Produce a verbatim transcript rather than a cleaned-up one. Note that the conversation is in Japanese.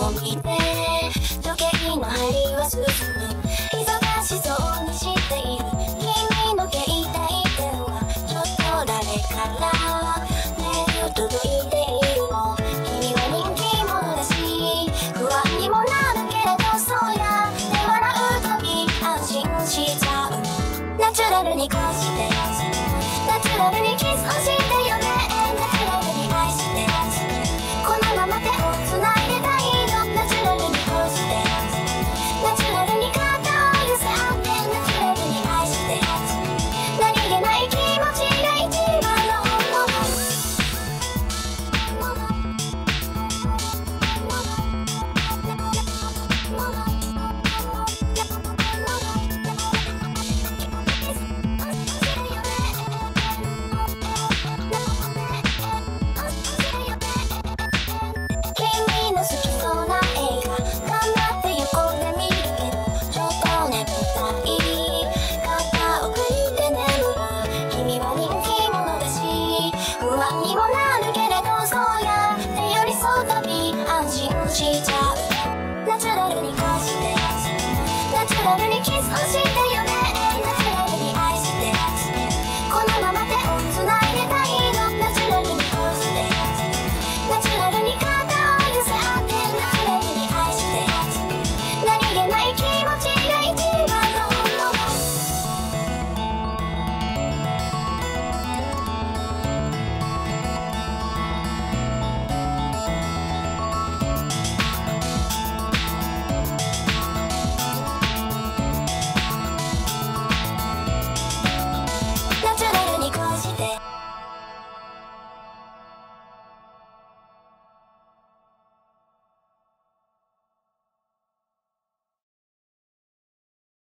を見て時計の針は進む。忙しそうにしている君の携帯電話、ちょっと誰からメール届いているの。君は人気者だし不安にもなるけれど、そうやって笑うたび安心しちゃう。ナチュラルに恋してナチュラルにキスをしてよね。ナチュラルに愛してこのまま手をつないでたいの。ナチュラルに恋してナチュラルに肩を寄せ合ってナチュラルに愛して何気ない気持ちが一番のもの。君の好きそうな映画頑張って横で見るけど、ちょっと眠たい肩を借りて眠る。君は人気者だし不安にもなるけれど、そうやって寄り添うたび安心しちゃう。